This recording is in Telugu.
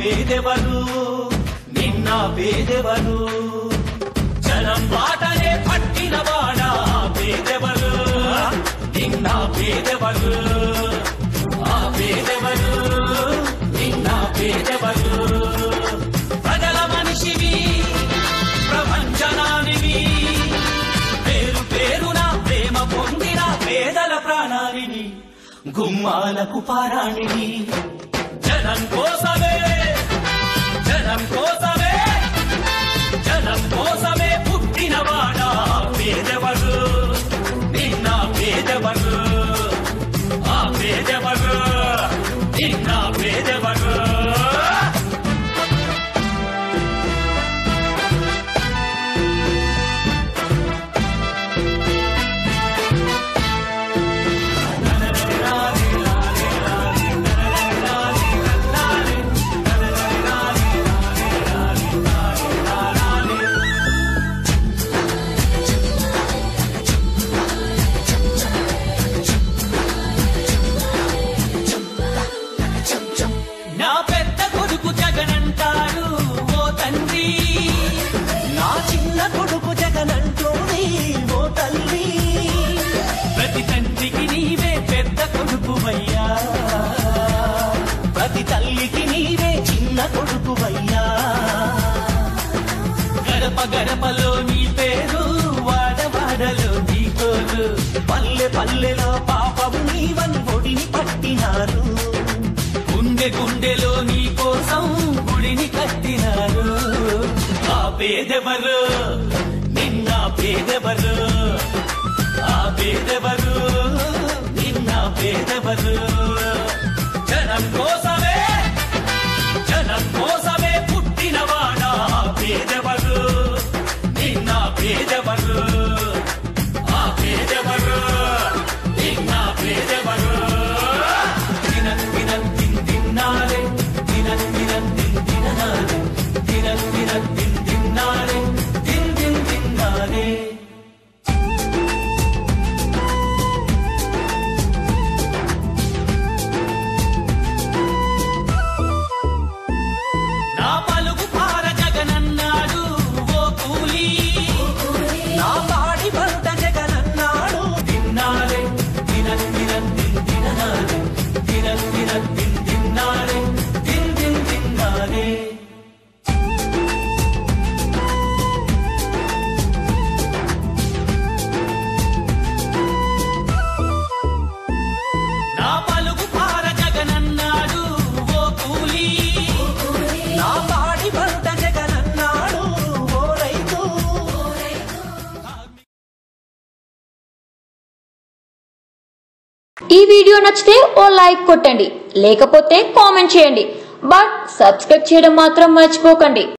పేదెవరు నిన్న పేదెవరు జనం బాటనే పట్టినవాడా పేదెవరు నిన్న పేదెవరు ఆ పేదెవరు నిన్న పేదెవరు ప్రజల మనిషివి ప్రపంచనానివి పేరు పేరున ప్రేమ పొందిన పేదల ప్రాణానివి గుమ్మాలకు పారాణివి జనం కోసమే జనం కోసమే జనం కోసమే పుట్టినవాడా పేదెవరు నిన్న పేదెవరు ఆ పేదెవరు నిన్న పేదెవరు ప్రతి తల్లికి నీవే చిన్న కొడుకువయ్యా గడప గడపలో నీ పేరు వాడవాడలో నీ కోరు పల్లె పల్లెలో పాపము నీవని ఒడిని పట్టినారు గుండె గుండెలో నీ కోసం గుడిని కట్టినారు ఆ పేదెవరు నిన్న పేదెవరు ఆ పేదెవరు నిన్న పేదెవరు జనం కోసమే పుట్టినవాడా పేదెవరు నిన్న పేదెవరు ఆ పేదెవరు నిన్న పేదెవరు దినం దినం తిన్నారే దినం దినం తిన్నారే దినం దినం తిన్నారే తిన్నారే ఈ వీడియో నచ్చితే ఓ లైక్ కొట్టండి లేకపోతే కామెంట్ చేయండి బట్ సబ్స్క్రైబ్ చేయడం మాత్రం మర్చిపోకండి